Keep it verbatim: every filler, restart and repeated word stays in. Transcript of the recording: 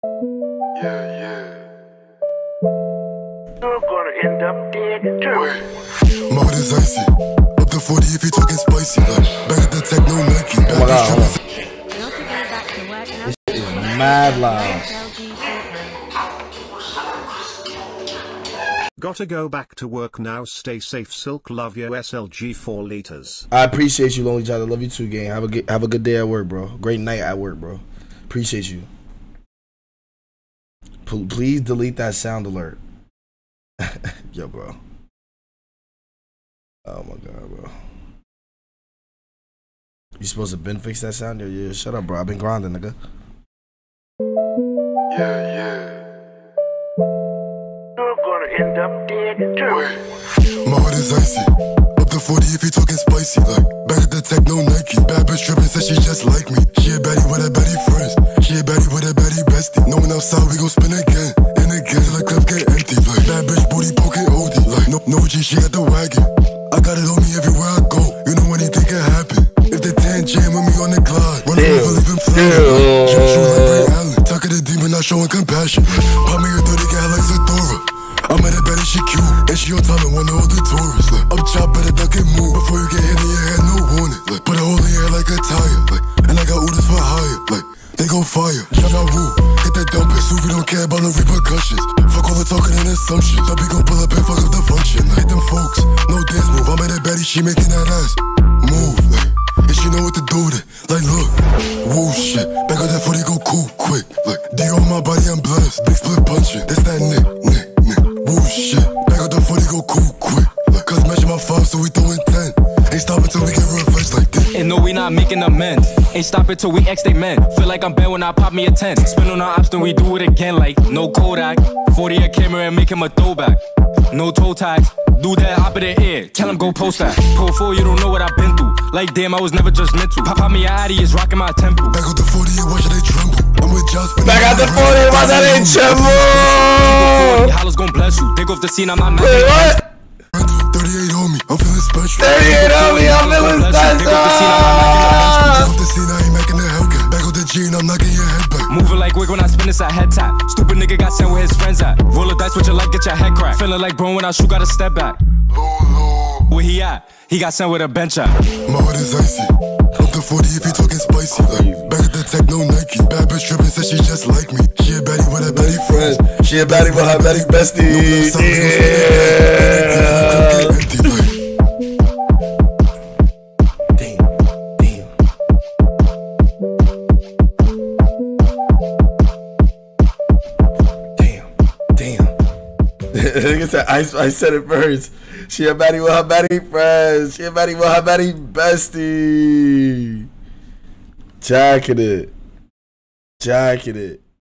Yeah, yeah. You're gonna end up dead too. Mode is icy. Up to forty if you talking spicy. Like, back at the techno Nike. Oh my god, hold on. This shit is mad loud. Gotta go back to work now. Stay safe, Silk. Love you, S L G four liters. I appreciate you, Lonely Child. I love you too, gang. Have a good, have a good day at work, bro. Great night at work, bro. Appreciate you. P please delete that sound alert. Yo, bro. Oh my god, bro. You supposed to been fix that sound? Yeah, yeah. Shut up, bro. I've been grinding, nigga. Yeah, yeah. You're gonna end up dead too. Mode is icy. Up to forty if you talking spicy. Like, back at the techno Nike. Bad bitch trippin', said she just like me. She a baddie with a baddie friends. She a baddie with a baddie bestie. No one outside, we gon' spin again. And again till the clip get empty. Like, bad bitch booty poking O D. Like, no, no G, she got the wagon. I got it on me everywhere I go. You know anything can happen. If the tan jam with me on the glide, run over, leave him flying. Jump shoot like Ray Allen. Tuck of the demon, not showing compassion. Pop me a thirty gal like Zadora. I'm at a better, she cute. And she on time and wanna hold the tourist. Like, up chop, better duck and move. Before you get hit in your head, no warning. Like, put a hole in your head like a tire. Like, and I got orders for hire. Like, they gon' fire. Jump out, woo. Hit that dump it. Suvi don't care about the repercussions. Fuck all the talking and assumptions. Dubby gon' pull up and fuck up the function. Hit them folks, no dance move. I'm at that baddie, she making that ass move. Like, and she know what to do with it. Like, look, woo shit. Back on that forty, go cool, quick. Like, D on my body, I'm blessed. Big split punching. That's that nick, nick, nick. Woo shit. Back on that forty, go cool, quick. Like, cause measure my five, so we throwin' ten. Ain't stopping till we get revenge like this. And no, we not making amends. Ain't stopping till we X they men. Feel like I'm bad when I pop me a ten. Spin on our ops, then we do it again. Like, no Kodak. forty a camera and make him a throwback. No toe tags. Do that hop of the ear. Tell him go post that. Pro four, you don't know what I've been through. Like, damn, I was never just meant to. Pop, pop me a Addy is rocking my temple. Back on the forty, watch they tremble. I'm with Josh. Back out the forty, watch they tremble. Hollers gon' bless you. Take off the scene, I'm not mad. Wait, what? thirty-eight on me, I'm feeling special. thirty-eight on me, I'm feeling special. Take off the scene, I ain't making the Hellcat. Back with the G and I'm knocking your head back. Moving like wig when I spin this at head tap. Stupid nigga got sent where his friends at. Roll a dice with your life, get your head cracked. Feeling like bro when I shoot, gotta step back. Where he at? He got sent with a bench at. Mode is icy. Up to forty if you talking spicy. Like, back at the techno Nike. Bad bitch trippin', said she just like me. She a baddie with her baddie friends. She a baddie with her baddie bestie. Nigga said, I, I said it first. She a baddie with her baddie friends. She a baddie with her baddie bestie. Jacking it. Jacking it.